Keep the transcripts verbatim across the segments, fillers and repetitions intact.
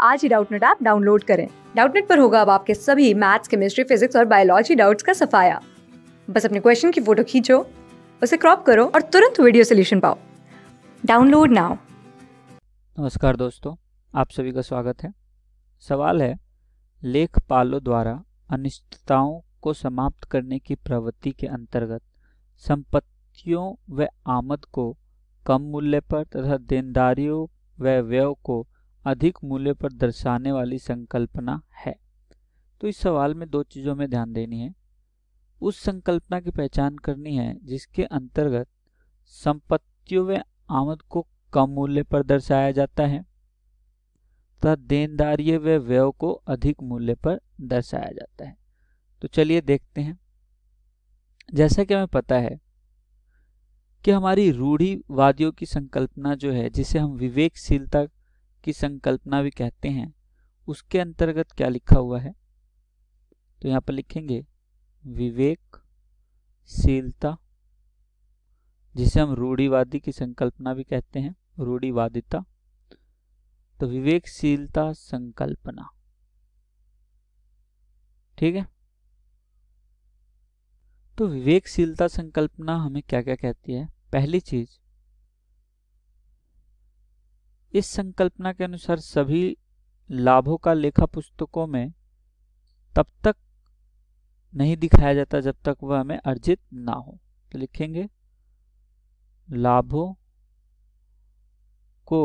आज ही Doubtnut app download करें। डाउटनेट पर होगा अब आपके सभी मैथ्स, केमिस्ट्री, फिजिक्स और बायोलॉजी डाउट्स का सफाया। बस अपने क्वेश्चन की फोटो खींचो, उसे क्रॉप करो और तुरंत वीडियो सोल्यूशन पाओ। Download now. नमस्कार दोस्तों, आप सभी का स्वागत है। सवाल है, लेखपालों द्वारा अनिश्चितताओं को समाप्त करने की प्रवृत्ति के अंतर्गत संपत्तियों व आमद को कम मूल्य पर तथा देनदारियों व व्यय को अधिक मूल्य पर दर्शाने वाली संकल्पना है। तो इस सवाल में दो चीजों में ध्यान देनी है। उस संकल्पना की पहचान करनी है जिसके अंतर्गत संपत्तियों व आमद को कम मूल्य पर दर्शाया जाता है तथा देनदारियों व व्यय को अधिक मूल्य पर दर्शाया जाता है। तो चलिए देखते हैं। जैसा कि हमें पता है कि हमारी रूढ़िवादियों की संकल्पना जो है, जिसे हम विवेकशीलता की संकल्पना भी कहते हैं, उसके अंतर्गत क्या लिखा हुआ है। तो यहाँ पर लिखेंगे विवेकशीलता, जिसे हम रूढ़िवादी की संकल्पना भी कहते हैं, रूढ़िवादिता। तो विवेकशीलता संकल्पना, ठीक है। तो विवेकशीलता संकल्पना हमें क्या क्या कहती है। पहली चीज, इस संकल्पना के अनुसार सभी लाभों का लेखा पुस्तकों में तब तक नहीं दिखाया जाता जब तक वह हमें अर्जित ना हो। तो लिखेंगे लाभों को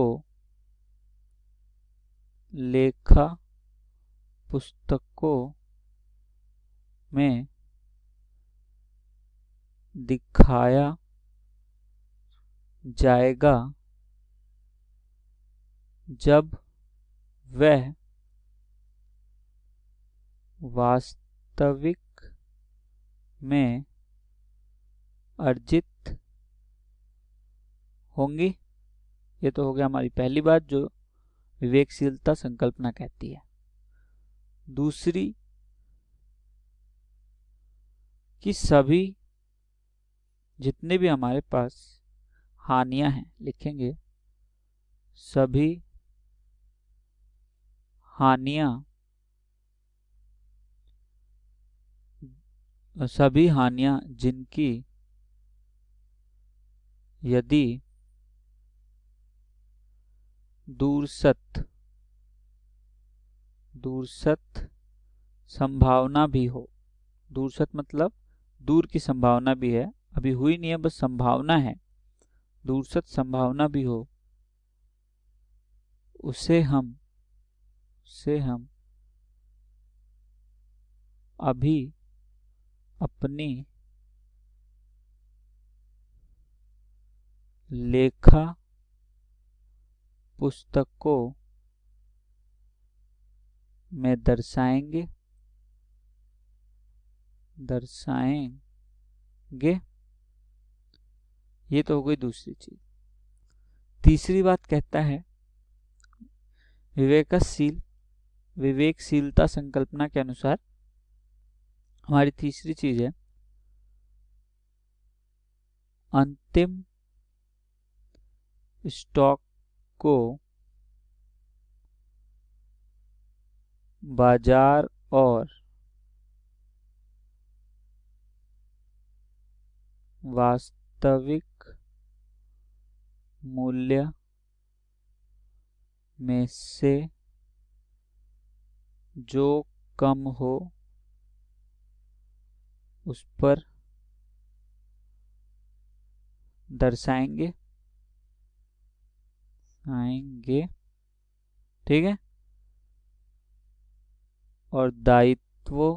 लेखा पुस्तकों में दिखाया जाएगा जब वह वास्तविक में अर्जित होंगी। ये तो हो गया हमारी पहली बात जो विवेकशीलता संकल्पना कहती है। दूसरी, कि सभी जितने भी हमारे पास हानियां हैं, लिखेंगे सभी हानियां सभी हानियां जिनकी यदि दूरसत दूरसत संभावना भी हो, दूरसत मतलब दूर की संभावना भी है, अभी हुई नहीं है, बस संभावना है, दूरसत संभावना भी हो, उसे हम उसे हम अभी अपनी लेखा पुस्तकों में दर्शाएंगे दर्शाएंगे ये तो हो गई दूसरी चीज। तीसरी बात कहता है, विवेकशील विवेकशीलता संकल्पना के अनुसार हमारी तीसरी चीज है, अंतिम स्टॉक को बाजार और वास्तविक मूल्य में से जो कम हो उस पर दर्शाएंगे आएंगे ठीक है। और दायित्वों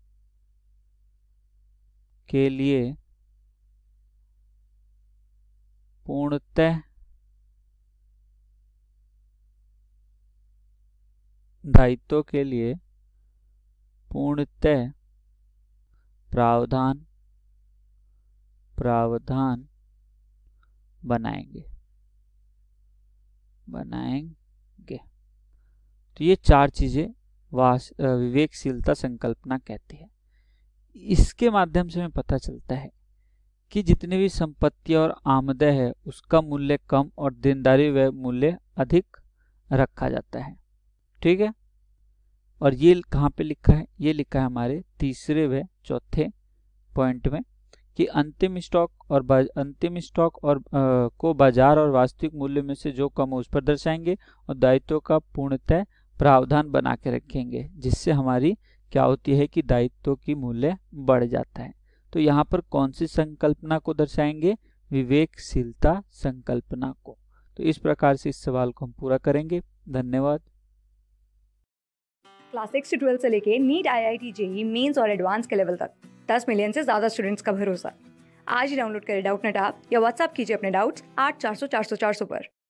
के लिए पूर्णतः दायित्वों के लिए पूर्णतः प्रावधान प्रावधान बनाएंगे बनाएंगे तो ये चार चीजें विवेकशीलता संकल्पना कहती है। इसके माध्यम से हमें पता चलता है कि जितनी भी संपत्ति और आमदनी है उसका मूल्य कम और देनदारी व मूल्य अधिक रखा जाता है। ठीक है। और ये कहाँ पे लिखा है? ये लिखा है हमारे तीसरे व चौथे पॉइंट में कि अंतिम स्टॉक और अंतिम स्टॉक और आ, को बाजार और वास्तविक मूल्य में से जो कम हो उस पर दर्शाएंगे और दायित्वों का पूर्णतः प्रावधान बना के रखेंगे, जिससे हमारी क्या होती है कि दायित्व की मूल्य बढ़ जाता है। तो यहाँ पर कौन सी संकल्पना को दर्शाएंगे? विवेकशीलता संकल्पना को। तो इस प्रकार से इस सवाल को हम पूरा करेंगे। धन्यवाद। क्लास सिक्स से ट्वेल्थ से लेके NEET, I I T, JEE Mains और एडवांस के लेवल तक दस मिलियन से ज्यादा स्टूडेंट्स का भरोसा। आज ही डाउनलोड करें डाउटनेट ऐप या व्हाट्सएप कीजिए अपने डाउट्स आठ चार सौ चार सौ चार सौ पर।